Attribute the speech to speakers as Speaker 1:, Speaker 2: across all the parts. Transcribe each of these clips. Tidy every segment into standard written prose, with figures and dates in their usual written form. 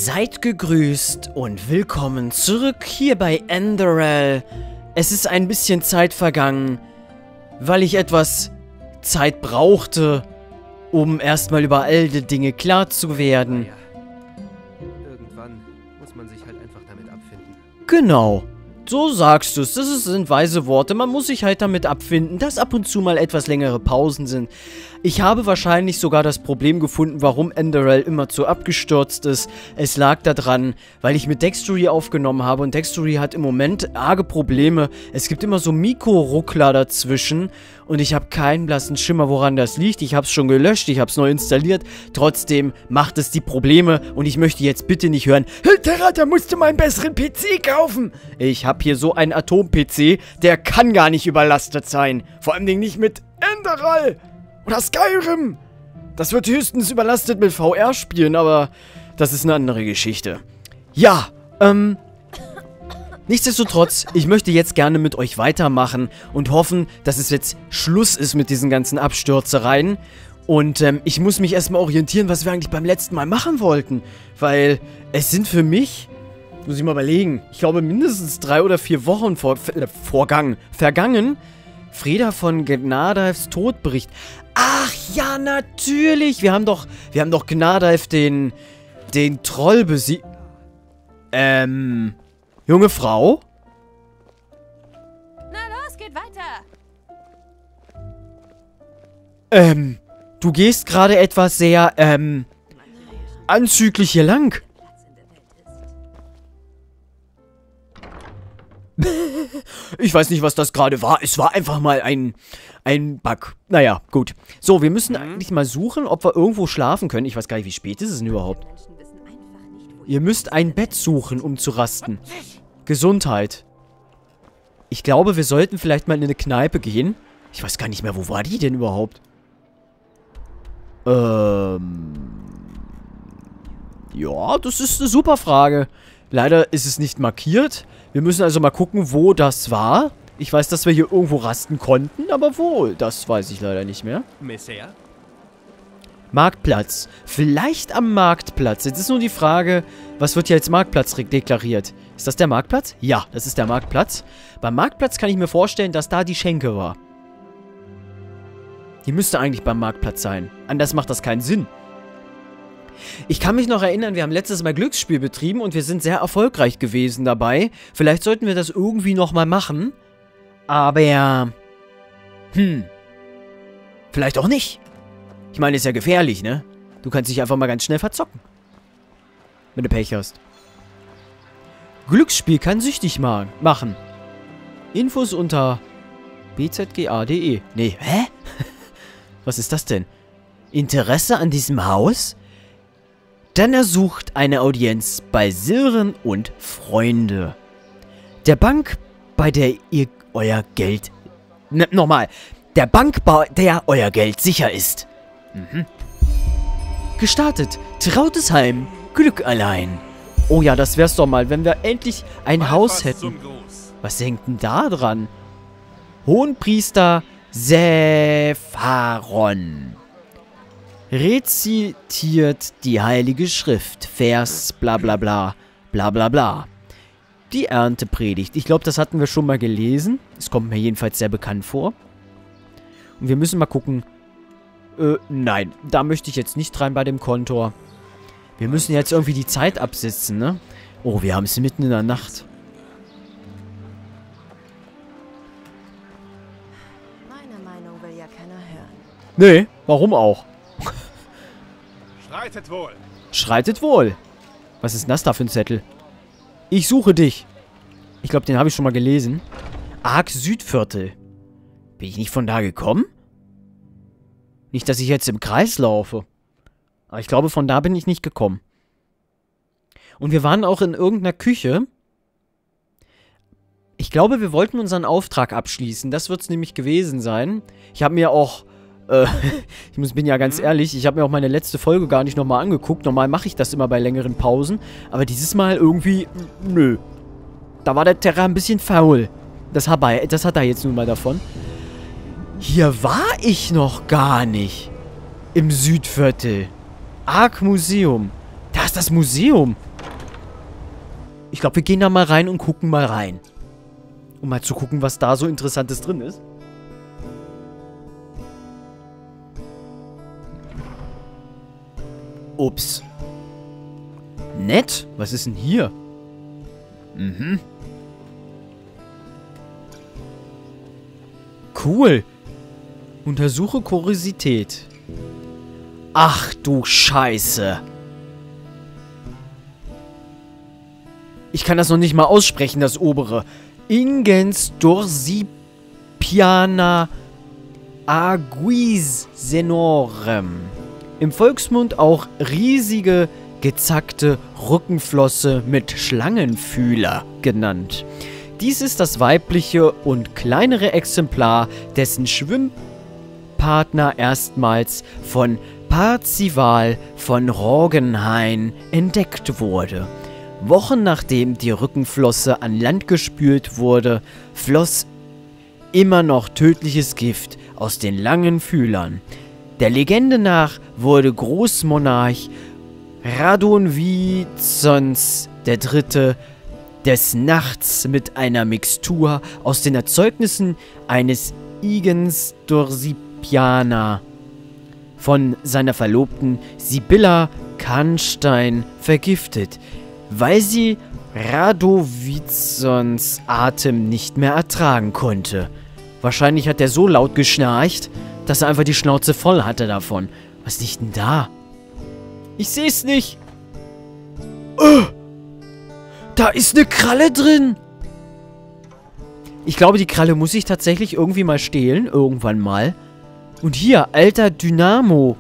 Speaker 1: Seid gegrüßt und willkommen zurück hier bei Enderal. Es ist ein bisschen Zeit vergangen, weil ich etwas Zeit brauchte, um erstmal über all die Dinge klar zu werden.
Speaker 2: Irgendwann muss man sich halt einfach damit abfinden.
Speaker 1: Genau. So sagst du es. Das sind weise Worte. Man muss sich halt damit abfinden, dass ab und zu mal etwas längere Pausen sind. Ich habe wahrscheinlich sogar das Problem gefunden, warum Enderal immer zu abgestürzt ist. Es lag daran, weil ich mit Dextory aufgenommen habe und Dextory hat im Moment arge Probleme. Es gibt immer so Mikroruckler dazwischen und ich habe keinen blassen Schimmer, woran das liegt. Ich habe es schon gelöscht, ich habe es neu installiert. Trotzdem macht es die Probleme und ich möchte jetzt bitte nicht hören, hey Terra, da musst du mal einen besseren PC kaufen. Ich habe hier so einen Atom-PC, der kann gar nicht überlastet sein. Vor allem nicht mit Enderal. Oder Skyrim. Das wird höchstens überlastet mit VR-Spielen, aber das ist eine andere Geschichte. Ja, nichtsdestotrotz, ich möchte jetzt gerne mit euch weitermachen und hoffen, dass es jetzt Schluss ist mit diesen ganzen Abstürzereien. Und ich muss mich erstmal orientieren, was wir eigentlich beim letzten Mal machen wollten. Weil es sind für mich, muss ich mal überlegen, ich glaube mindestens 3 oder 4 Wochen vergangen. Freda von Gnadaevs Todbericht. Ach ja, natürlich. Wir haben doch Gnadaev den Troll besiegt. Junge Frau?
Speaker 3: Na los, geht weiter.
Speaker 1: Du gehst gerade etwas sehr, anzüglich hier lang. Ich weiß nicht, was das gerade war. Es war einfach mal ein Bug. Naja, gut. So, wir müssen eigentlich mal suchen, ob wir irgendwo schlafen können. Ich weiß gar nicht, wie spät ist es denn überhaupt? Ihr müsst ein Bett suchen, um zu rasten. Gesundheit. Ich glaube, wir sollten vielleicht mal in eine Kneipe gehen. Ich weiß gar nicht mehr, wo war die denn überhaupt? Ja, das ist eine super Frage. Leider ist es nicht markiert. Wir müssen also mal gucken, wo das war. Ich weiß, dass wir hier irgendwo rasten konnten, aber wo? Das weiß ich leider nicht mehr.
Speaker 2: Messer?
Speaker 1: Marktplatz. Vielleicht am Marktplatz. Jetzt ist nur die Frage, was wird hier als Marktplatz deklariert? Ist das der Marktplatz? Ja, das ist der Marktplatz. Beim Marktplatz kann ich mir vorstellen, dass da die Schenke war. Die müsste eigentlich beim Marktplatz sein. Anders macht das keinen Sinn. Ich kann mich noch erinnern, wir haben letztes Mal Glücksspiel betrieben und wir sind sehr erfolgreich gewesen dabei. Vielleicht sollten wir das irgendwie nochmal machen. Aber, vielleicht auch nicht. Ich meine, ist ja gefährlich, ne? Du kannst dich einfach mal ganz schnell verzocken. Wenn du Pech hast. Glücksspiel kann süchtig machen. Infos unter bzga.de. Nee, hä? Was ist das denn? Interesse an diesem Haus? Dann ersucht eine Audienz bei Silren und Freunde. Der Bank, bei der ihr euer Geld... nochmal. Der Bank, bei der euer Geld sicher ist. Gestartet. Trautes Heim. Glück allein. Oh ja, das wär's doch mal, wenn wir endlich ein Haus hätten. Was hängt denn da dran? Hohenpriester Sepharon. Rezitiert die Heilige Schrift. Vers bla bla bla. Bla bla bla. Die Erntepredigt. Ich glaube, das hatten wir schon mal gelesen. Es kommt mir jedenfalls sehr bekannt vor. Und wir müssen mal gucken. Nein. Da möchte ich jetzt nicht rein bei dem Kontor. Wir müssen jetzt irgendwie die Zeit absitzen, ne? Oh, wir haben es mitten in der Nacht.
Speaker 3: Meine Meinung will ja keiner hören.
Speaker 1: Nee, warum auch?
Speaker 2: Schreitet wohl.
Speaker 1: Schreitet wohl. Was ist denn das da für ein Zettel? Ich suche dich. Ich glaube, den habe ich schon mal gelesen. Ark Südviertel. Bin ich nicht von da gekommen? Nicht, dass ich jetzt im Kreis laufe. Aber ich glaube, von da bin ich nicht gekommen. Und wir waren auch in irgendeiner Küche. Ich glaube, wir wollten unseren Auftrag abschließen. Das wird es nämlich gewesen sein. Ich habe mir auch... bin ja ganz ehrlich, ich habe mir auch meine letzte Folge gar nicht nochmal angeguckt. Normal mache ich das immer bei längeren Pausen. Aber dieses Mal irgendwie, nö. Da war der Terra ein bisschen faul. Das hat er jetzt nun mal davon. Hier war ich noch gar nicht. Im Südviertel. Ark Museum. Da ist das Museum. Ich glaube, wir gehen da mal rein und gucken mal rein. Um mal zu gucken, was da so Interessantes drin ist. Ups. Nett? Was ist denn hier? Mhm. Cool. Untersuche Kuriosität. Ach du Scheiße. Ich kann das noch nicht mal aussprechen, das obere. Ingens dorsipiana aguisenorem. Im Volksmund auch riesige, gezackte Rückenflosse mit Schlangenfühler genannt. Dies ist das weibliche und kleinere Exemplar, dessen Schwimmpartner erstmals von Parzival von Rogenhain entdeckt wurde. Wochen nachdem die Rückenflosse an Land gespült wurde, floss immer noch tödliches Gift aus den langen Fühlern. Der Legende nach wurde Großmonarch Radonvizons III. Des Nachts mit einer Mixtur aus den Erzeugnissen eines Ingens dorsipiana von seiner Verlobten Sibylla Karnstein vergiftet, weil sie Radovizons Atem nicht mehr ertragen konnte. Wahrscheinlich hat er so laut geschnarcht, dass er einfach die Schnauze voll hatte davon. Was liegt denn da? Ich sehe es nicht. Da ist eine Kralle drin. Ich glaube, die Kralle muss ich tatsächlich irgendwie mal stehlen. Irgendwann mal. Und hier, alter Dynamo.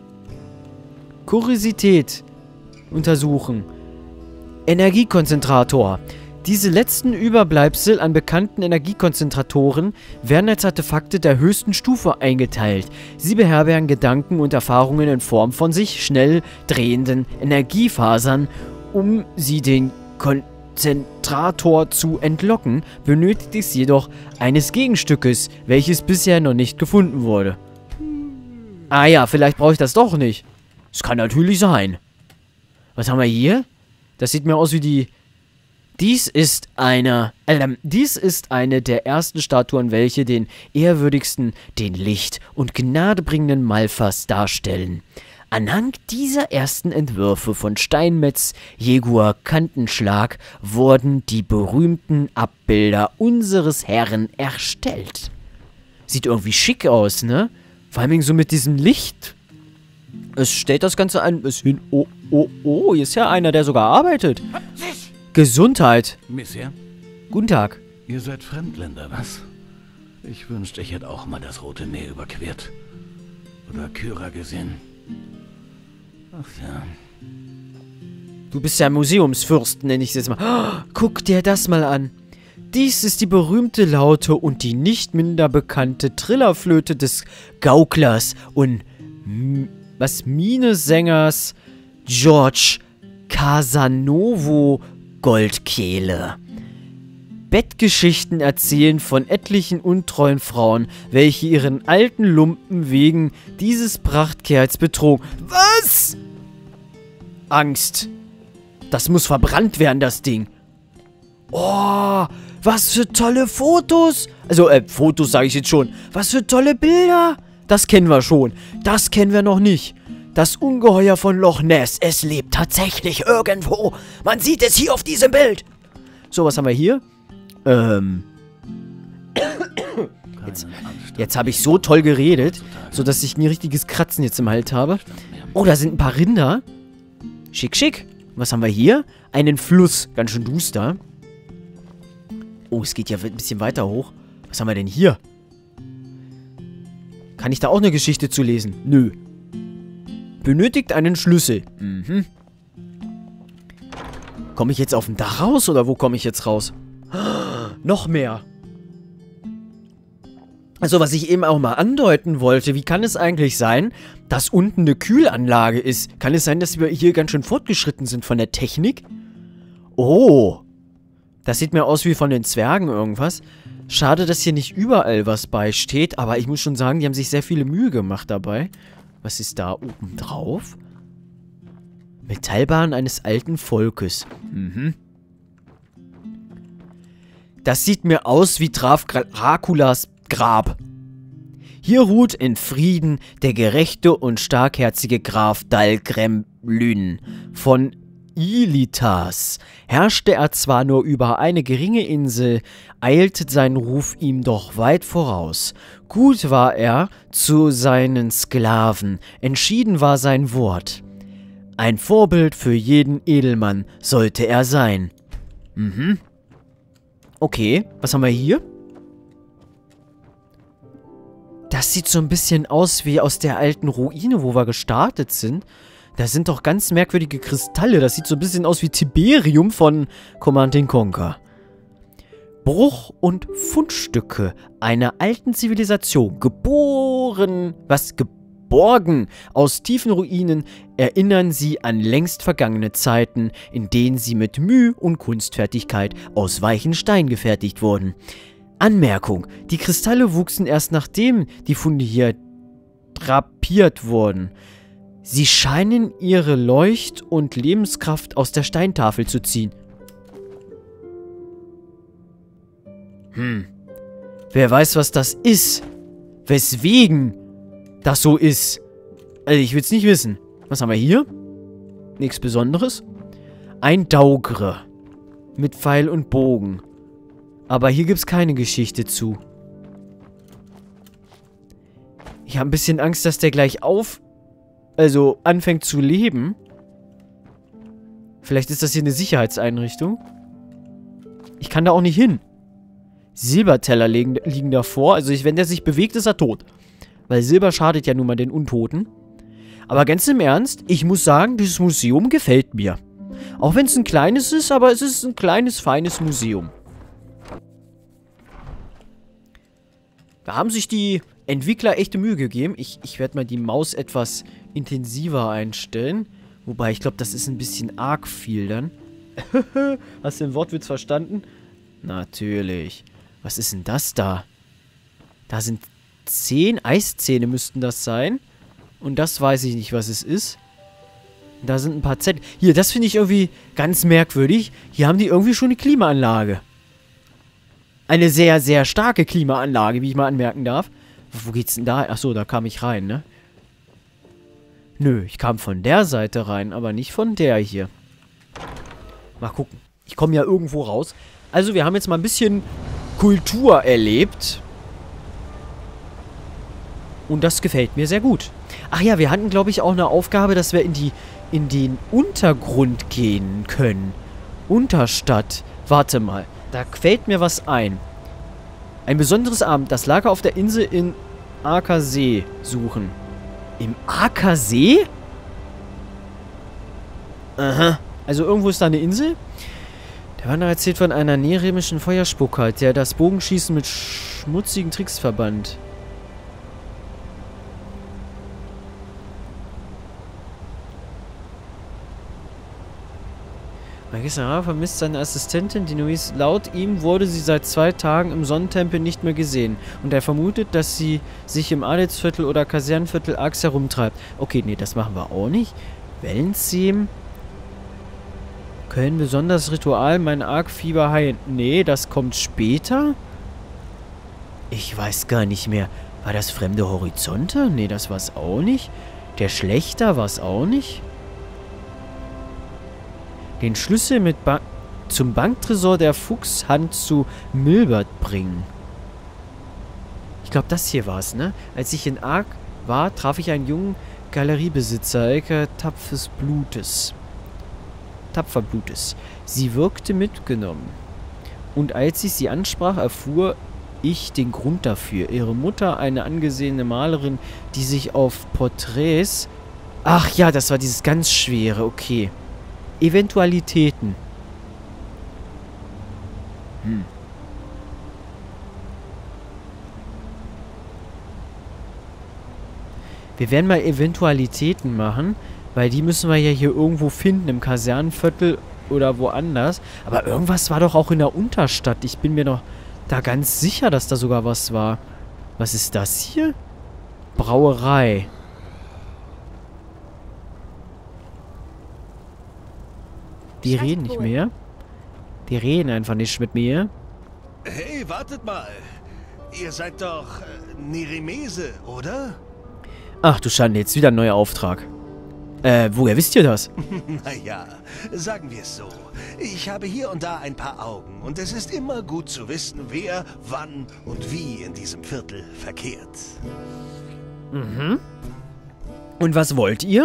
Speaker 1: Kuriosität. Untersuchen. Energiekonzentrator. Diese letzten Überbleibsel an bekannten Energiekonzentratoren werden als Artefakte der höchsten Stufe eingeteilt. Sie beherbergen Gedanken und Erfahrungen in Form von sich schnell drehenden Energiefasern. Um sie den Konzentrator zu entlocken, benötigt es jedoch eines Gegenstückes, welches bisher noch nicht gefunden wurde. Ah ja, vielleicht brauche ich das doch nicht. Das kann natürlich sein. Was haben wir hier? Das sieht mir aus wie die... Dies ist eine der ersten Statuen, welche den ehrwürdigsten, den Licht- und gnadebringenden Malfas darstellen. Anhand dieser ersten Entwürfe von Steinmetz Jegur Kantenschlag wurden die berühmten Abbilder unseres Herrn erstellt. Sieht irgendwie schick aus, ne? Vor allem so mit diesem Licht. Es stellt das Ganze ein bisschen... Oh, hier ist ja einer, der sogar arbeitet. Gesundheit.
Speaker 4: Monsieur?
Speaker 1: Guten Tag.
Speaker 4: Ihr seid Fremdländer, was? Ich wünschte, ich hätte auch mal das Rote Meer überquert. Oder Kyra gesehen. Ach ja.
Speaker 1: Du bist ja Museumsfürst, nenne ich es jetzt mal. Oh, guck dir das mal an. Dies ist die berühmte Laute und die nicht minder bekannte Trillerflöte des Gauklers und Minesängers George Casanovo Goldkehle. Bettgeschichten erzählen von etlichen untreuen Frauen, welche ihren alten Lumpen wegen dieses Prachtkerls betrogen. Was? Angst. Das muss verbrannt werden, das Ding. Oh, was für tolle Fotos. Also, Fotos sage ich jetzt schon. Was für tolle Bilder. Das kennen wir schon. Das kennen wir noch nicht. Das Ungeheuer von Loch Ness. Es lebt tatsächlich irgendwo. Man sieht es hier auf diesem Bild. So, was haben wir hier? Jetzt habe ich so toll geredet, sodass ich ein richtiges Kratzen jetzt im Hals habe. Oh, da sind ein paar Rinder. Schick, schick. Was haben wir hier? Einen Fluss. Ganz schön duster. Oh, es geht ja ein bisschen weiter hoch. Was haben wir denn hier? Kann ich da auch eine Geschichte zu lesen? Nö. Benötigt einen Schlüssel. Mhm. Komme ich jetzt auf dem Dach raus oder wo komme ich jetzt raus? Noch mehr. Also, was ich eben auch mal andeuten wollte, wie kann es eigentlich sein, dass unten eine Kühlanlage ist? Kann es sein, dass wir hier ganz schön fortgeschritten sind von der Technik? Oh. Das sieht mir aus wie von den Zwergen irgendwas. Schade, dass hier nicht überall was beisteht, aber ich muss schon sagen, die haben sich sehr viele Mühe gemacht dabei. Was ist da oben drauf? Metallbahn eines alten Volkes. Mhm. Das sieht mir aus wie Draculas Grab. Hier ruht in Frieden der gerechte und starkherzige Graf Dal-Gremlyn von Ilitas. Herrschte er zwar nur über eine geringe Insel, eilte sein Ruf ihm doch weit voraus. Gut war er zu seinen Sklaven, entschieden war sein Wort. Ein Vorbild für jeden Edelmann sollte er sein. Okay, was haben wir hier? Das sieht so ein bisschen aus wie aus der alten Ruine, wo wir gestartet sind. Da sind doch ganz merkwürdige Kristalle. Das sieht so ein bisschen aus wie Tiberium von Command & Conquer. Bruch- und Fundstücke einer alten Zivilisation. Geborgen aus tiefen Ruinen, erinnern sie an längst vergangene Zeiten, in denen sie mit Mühe und Kunstfertigkeit aus weichen Stein gefertigt wurden. Anmerkung: Die Kristalle wuchsen erst nachdem die Funde hier drapiert wurden. Sie scheinen ihre Leucht- und Lebenskraft aus der Steintafel zu ziehen. Wer weiß, was das ist? Weswegen das so ist? Also, ich will es nicht wissen. Was haben wir hier? Nichts Besonderes. Ein Daugre. Mit Pfeil und Bogen. Aber hier gibt es keine Geschichte zu. Ich habe ein bisschen Angst, dass der gleich anfängt zu leben. Vielleicht ist das hier eine Sicherheitseinrichtung. Ich kann da auch nicht hin. Silberteller liegen davor. Also wenn der sich bewegt, ist er tot. Weil Silber schadet ja nun mal den Untoten. Aber ganz im Ernst, ich muss sagen, dieses Museum gefällt mir. Auch wenn es ein kleines ist, aber es ist ein kleines, feines Museum. Da haben sich die Entwickler echte Mühe gegeben. Ich werde mal die Maus etwas intensiver einstellen. Wobei, ich glaube, das ist ein bisschen arg viel dann. Hast du den Wortwitz verstanden? Natürlich. Was ist denn das da? Da sind 10 Eiszähne müssten das sein. Und das weiß ich nicht, was es ist. Da sind ein paar Zettel. Hier, das finde ich irgendwie ganz merkwürdig. Hier haben die irgendwie schon eine Klimaanlage. Eine sehr, sehr starke Klimaanlage, wie ich mal anmerken darf. Wo geht's denn da? Achso, da kam ich rein, ne? Nö, ich kam von der Seite rein, aber nicht von der hier. Mal gucken. Ich komme ja irgendwo raus. Also, wir haben jetzt mal ein bisschen Kultur erlebt. Und das gefällt mir sehr gut. Ach ja, wir hatten, glaube ich, auch eine Aufgabe, dass wir in den Untergrund gehen können. Unterstadt. Warte mal. Da fällt mir was ein. Ein besonderes Abend. Das Lager auf der Insel in Akasee suchen. Im Akasee? Aha. Also irgendwo ist da eine Insel. Der Wanderer erzählt von einer neremischen Feuerspucker, der das Bogenschießen mit schmutzigen Tricks verband. Magister vermisst seine Assistentin, die Nuis. Laut ihm wurde sie seit 2 Tagen im Sonnentempel nicht mehr gesehen. Und er vermutet, dass sie sich im Adelsviertel oder Kasernenviertel arg herumtreibt. Okay, nee, das machen wir auch nicht. Wellenziem. Köln besonders Ritual, mein Argfieber heilen. Nee, das kommt später. Ich weiß gar nicht mehr. War das fremde Horizonte? Nee, das war's auch nicht. Der Schlechter war's auch nicht. Den Schlüssel zum Banktresor der Fuchshand zu Milbert bringen. Ich glaube, das hier war's, ne? Als ich in Ark war, traf ich einen jungen Galeriebesitzer, Elke tapfer Blutes. Sie wirkte mitgenommen. Und als ich sie ansprach, erfuhr ich den Grund dafür. Ihre Mutter, eine angesehene Malerin, die sich auf Porträts... Ach ja, das war dieses ganz schwere, okay. Eventualitäten. Wir werden mal Eventualitäten machen, weil die müssen wir ja hier irgendwo finden, im Kasernenviertel oder woanders. Aber irgendwas war doch auch in der Unterstadt. Ich bin mir doch da ganz sicher, dass da sogar was war. Was ist das hier? Brauerei. Die reden nicht mehr. Die reden einfach nicht mit mir.
Speaker 5: Hey, wartet mal. Ihr seid doch Nerimese, oder?
Speaker 1: Ach du Schande, jetzt wieder ein neuer Auftrag. Woher wisst ihr das?
Speaker 5: Naja, sagen wir es so. Ich habe hier und da ein paar Augen und es ist immer gut zu wissen, wer, wann und wie in diesem Viertel verkehrt.
Speaker 1: Mhm. Und was wollt ihr?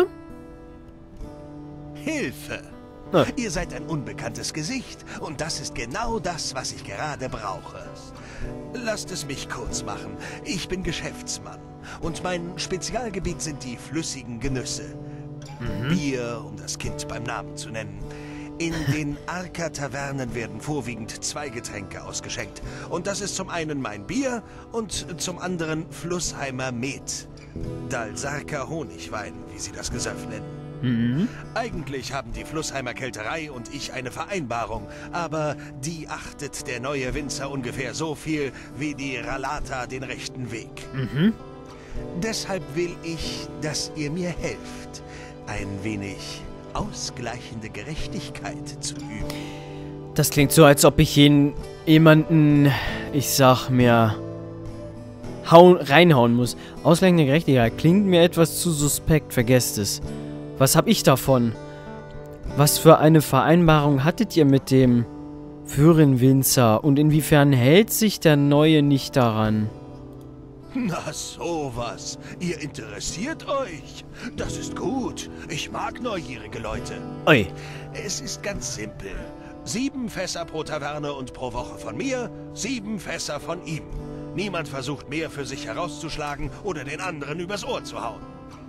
Speaker 5: Hilfe!
Speaker 1: Ah.
Speaker 5: Ihr seid ein unbekanntes Gesicht und das ist genau das, was ich gerade brauche. Lasst es mich kurz machen. Ich bin Geschäftsmann und mein Spezialgebiet sind die flüssigen Genüsse. Bier, um das Kind beim Namen zu nennen. In den Arca-Tavernen werden vorwiegend 2 Getränke ausgeschenkt. Und das ist zum einen mein Bier und zum anderen Flussheimer Met. Dalsarker Honigwein, wie sie das Gesöff nennen. Eigentlich haben die Flussheimer Kälterei und ich eine Vereinbarung, aber die achtet der neue Winzer ungefähr so viel wie die Ralata den rechten Weg. Deshalb will ich, dass ihr mir helft, ein wenig ausgleichende Gerechtigkeit zu üben.
Speaker 1: Das klingt so, als ob ich jemanden, ich sag mir, reinhauen muss. Ausgleichende Gerechtigkeit klingt mir etwas zu suspekt, vergesst es. Was hab ich davon? Was für eine Vereinbarung hattet ihr mit dem früheren Winzer und inwiefern hält sich der Neue nicht daran?
Speaker 5: Na sowas. Ihr interessiert euch. Das ist gut. Ich mag neugierige Leute.
Speaker 1: Oi.
Speaker 5: Es ist ganz simpel. 7 Fässer pro Taverne und pro Woche von mir, 7 Fässer von ihm. Niemand versucht mehr für sich herauszuschlagen oder den anderen übers Ohr zu hauen.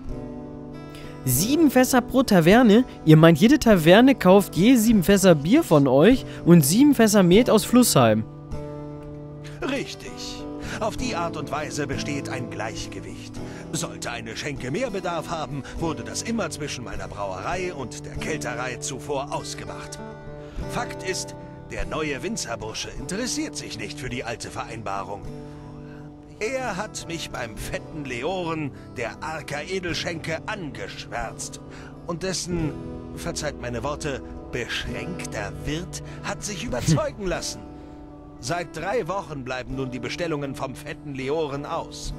Speaker 1: 7 Fässer pro Taverne? Ihr meint, jede Taverne kauft je 7 Fässer Bier von euch und 7 Fässer Met aus Flussheim?
Speaker 5: Richtig. Auf die Art und Weise besteht ein Gleichgewicht. Sollte eine Schenke mehr Bedarf haben, wurde das immer zwischen meiner Brauerei und der Kälterei zuvor ausgemacht. Fakt ist, der neue Winzerbursche interessiert sich nicht für die alte Vereinbarung. Er hat mich beim fetten Leoren, der Arca Edelschenke, angeschwärzt. Und dessen, verzeiht meine Worte, beschränkter Wirt hat sich überzeugen lassen. Seit 3 Wochen bleiben nun die Bestellungen vom fetten Leoren aus.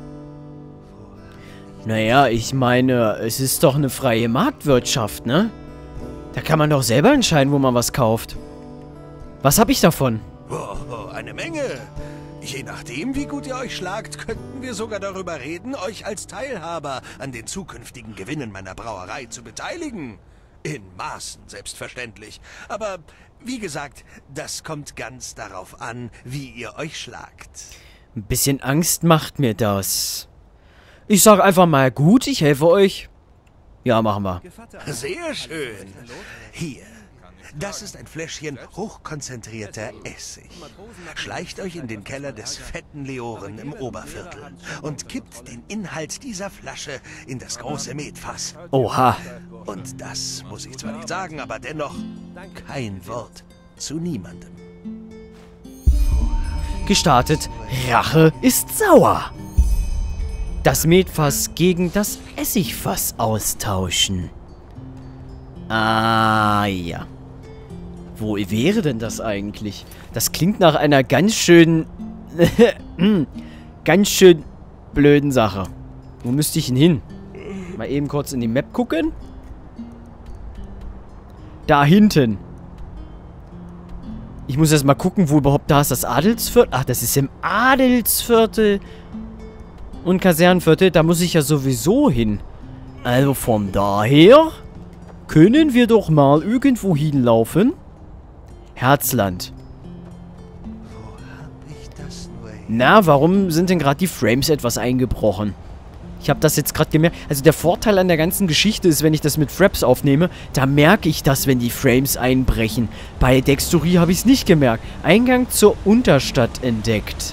Speaker 1: Naja, ich meine, es ist doch eine freie Marktwirtschaft, ne? Da kann man doch selber entscheiden, wo man was kauft. Was hab ich davon?
Speaker 5: Oh, eine Menge. Je nachdem, wie gut ihr euch schlagt, könnten wir sogar darüber reden, euch als Teilhaber an den zukünftigen Gewinnen meiner Brauerei zu beteiligen. In Maßen, selbstverständlich. Aber wie gesagt, das kommt ganz darauf an, wie ihr euch schlagt.
Speaker 1: Ein bisschen Angst macht mir das. Ich sag einfach mal, gut, ich helfe euch. Ja, machen wir.
Speaker 5: Sehr schön. Hier. Das ist ein Fläschchen hochkonzentrierter Essig. Schleicht euch in den Keller des fetten Leoren im Oberviertel und kippt den Inhalt dieser Flasche in das große Metfass.
Speaker 1: Oha.
Speaker 5: Und das muss ich zwar nicht sagen, aber dennoch kein Wort zu niemandem.
Speaker 1: Gestartet. Rache ist sauer. Das Metfass gegen das Essigfass austauschen. Ah, ja. Wo wäre denn das eigentlich? Das klingt nach einer ganz schön... ganz schön blöden Sache. Wo müsste ich denn hin? Mal eben kurz in die Map gucken. Da hinten. Ich muss erst mal gucken, wo überhaupt da ist das Adelsviertel. Ach, das ist im Adelsviertel. Und Kasernenviertel, da muss ich ja sowieso hin. Also von daher können wir doch mal irgendwo hinlaufen. Herzland.
Speaker 5: Wo hab ich das nur hin?
Speaker 1: Na, warum sind denn gerade die Frames etwas eingebrochen? Ich habe das jetzt gerade gemerkt. Also der Vorteil an der ganzen Geschichte ist, wenn ich das mit Fraps aufnehme, da merke ich das, wenn die Frames einbrechen. Bei Dextory habe ich es nicht gemerkt. Eingang zur Unterstadt entdeckt.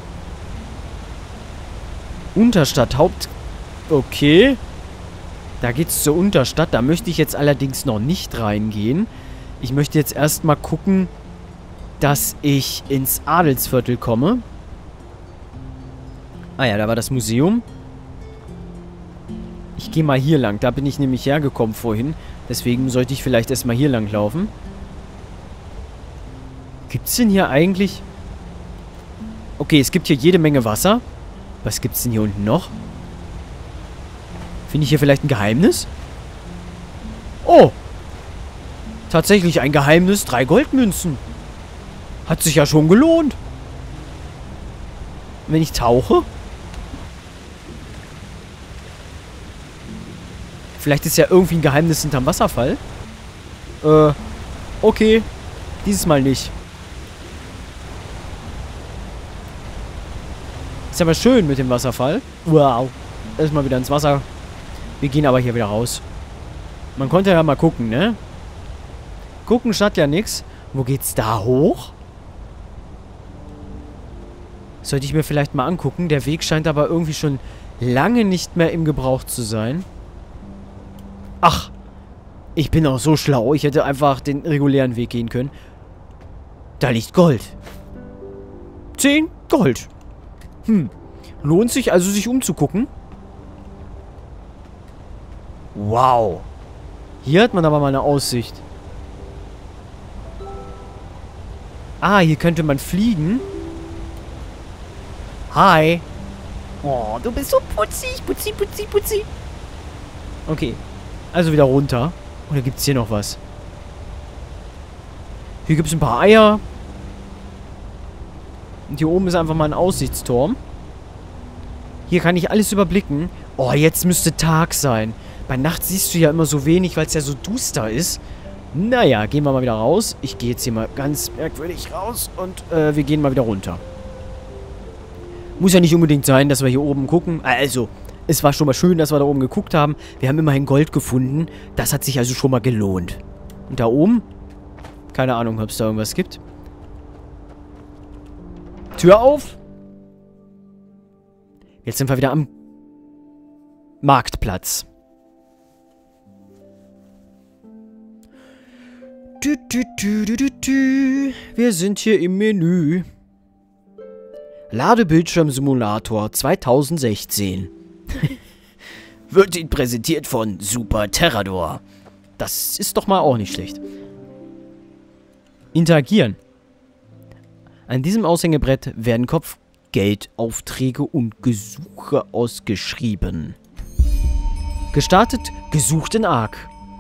Speaker 1: Unterstadt, Okay. Da geht's zur Unterstadt. Da möchte ich jetzt allerdings noch nicht reingehen. Ich möchte jetzt erstmal gucken, dass ich ins Adelsviertel komme. Ah ja, da war das Museum. Ich gehe mal hier lang. Da bin ich nämlich hergekommen vorhin. Deswegen sollte ich vielleicht erstmal hier lang laufen. Gibt's denn hier eigentlich... Okay, es gibt hier jede Menge Wasser. Was gibt's denn hier unten noch? Finde ich hier vielleicht ein Geheimnis? Oh! Tatsächlich ein Geheimnis. 3 Goldmünzen. Hat sich ja schon gelohnt. Wenn ich tauche? Vielleicht ist ja irgendwie ein Geheimnis hinterm Wasserfall. Okay. Dieses Mal nicht. Ist aber schön mit dem Wasserfall. Wow. Erstmal wieder ins Wasser. Wir gehen aber hier wieder raus. Man konnte ja mal gucken, ne? Gucken statt ja nix. Wo geht's da hoch? Sollte ich mir vielleicht mal angucken. Der Weg scheint aber irgendwie schon lange nicht mehr im Gebrauch zu sein. Ach. Ich bin auch so schlau. Ich hätte einfach den regulären Weg gehen können. Da liegt Gold. 10 Gold. Lohnt sich also, sich umzugucken? Wow. Hier hat man aber mal eine Aussicht. Ah, hier könnte man fliegen. Hi. Oh, du bist so putzig. Putzi, putzi, putzi. Okay. Also wieder runter. Oder gibt es hier noch was? Hier gibt es ein paar Eier. Und hier oben ist einfach mal ein Aussichtsturm. Hier kann ich alles überblicken. Oh, jetzt müsste Tag sein. Bei Nacht siehst du ja immer so wenig, weil es ja so duster ist. Naja, gehen wir mal wieder raus. Ich gehe jetzt hier mal ganz merkwürdig raus und wir gehen mal wieder runter. Muss ja nicht unbedingt sein, dass wir hier oben gucken. Also, es war schon mal schön, dass wir da oben geguckt haben. Wir haben immerhin Gold gefunden. Das hat sich also schon mal gelohnt. Und da oben? Keine Ahnung, ob es da irgendwas gibt. Tür auf. Jetzt sind wir wieder am Marktplatz. Wir sind hier im Menü. Ladebildschirm-Simulator 2016. Wird Ihnen präsentiert von Super Terrador. Das ist doch mal auch nicht schlecht. Interagieren. An diesem Aushängebrett werden Kopfgeldaufträge und Gesuche ausgeschrieben. Gestartet, gesucht in Ark.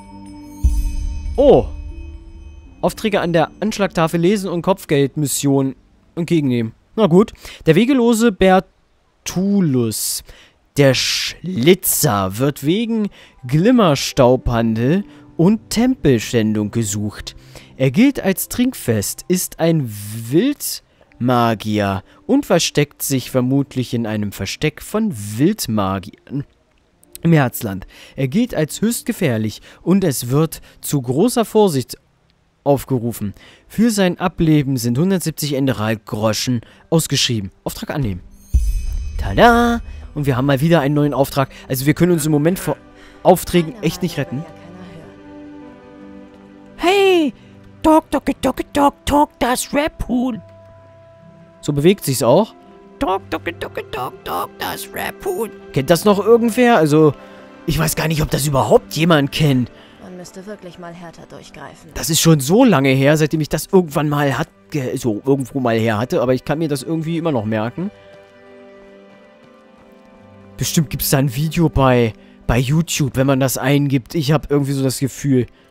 Speaker 1: Oh. Aufträge an der Anschlagtafel lesen und Kopfgeldmission entgegennehmen. Na gut. Der wegelose Bertulus, der Schlitzer, wird wegen Glimmerstaubhandel und Tempelschändung gesucht. Er gilt als trinkfest, ist ein Wildmagier und versteckt sich vermutlich in einem Versteck von Wildmagiern im Herzland. Er gilt als höchst gefährlich und es wird zu großer Vorsicht aufgerufen. Für sein Ableben sind 170 Enderal-Groschen ausgeschrieben. Auftrag annehmen. Tada! Und wir haben mal wieder einen neuen Auftrag. Also wir können uns im Moment vor Aufträgen echt nicht retten. Hey! Talk, talk, talk, talk, talk, das Rap-Huhn. So bewegt sich's auch. Talk, talk, talk, talk, talk, das Rap-Huhn. Kennt das noch irgendwer? Also, ich weiß gar nicht, ob das überhaupt jemand kennt.
Speaker 3: Man müsste wirklich mal härter durchgreifen.
Speaker 1: Das ist schon so lange her, seitdem ich das irgendwann mal irgendwo mal her hatte, aber ich kann mir das irgendwie immer noch merken. Bestimmt gibt es da ein Video bei YouTube, wenn man das eingibt. Ich habe irgendwie so das Gefühl.